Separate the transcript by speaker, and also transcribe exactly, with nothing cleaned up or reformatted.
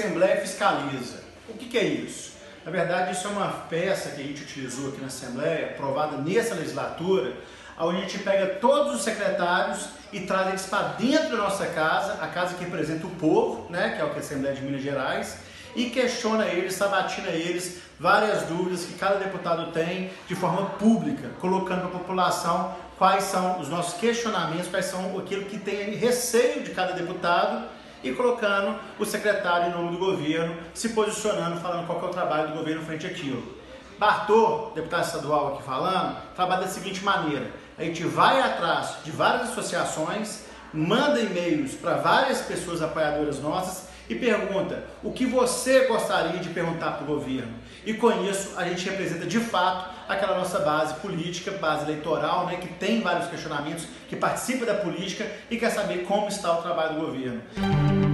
Speaker 1: Assembleia fiscaliza. O que que é isso? Na verdade, isso é uma peça que a gente utilizou aqui na Assembleia, aprovada nessa legislatura, onde a gente pega todos os secretários e traz eles para dentro da nossa casa, a casa que representa o povo, né, que é o que é a Assembleia de Minas Gerais, e questiona eles, sabatina eles, várias dúvidas que cada deputado tem de forma pública, colocando para a população quais são os nossos questionamentos, quais são aquilo que tem receio de cada deputado, e colocando o secretário em nome do governo, se posicionando, falando qual que é o trabalho do governo frente àquilo. Bartô, deputado estadual aqui falando, trabalha da seguinte maneira: a gente vai atrás de várias associações, manda e-mails para várias pessoas apoiadoras nossas e pergunta o que você gostaria de perguntar para o governo. E com isso a gente representa de fato aquela nossa base política, base eleitoral, né, que tem vários questionamentos, que participa da política e quer saber como está o trabalho do governo.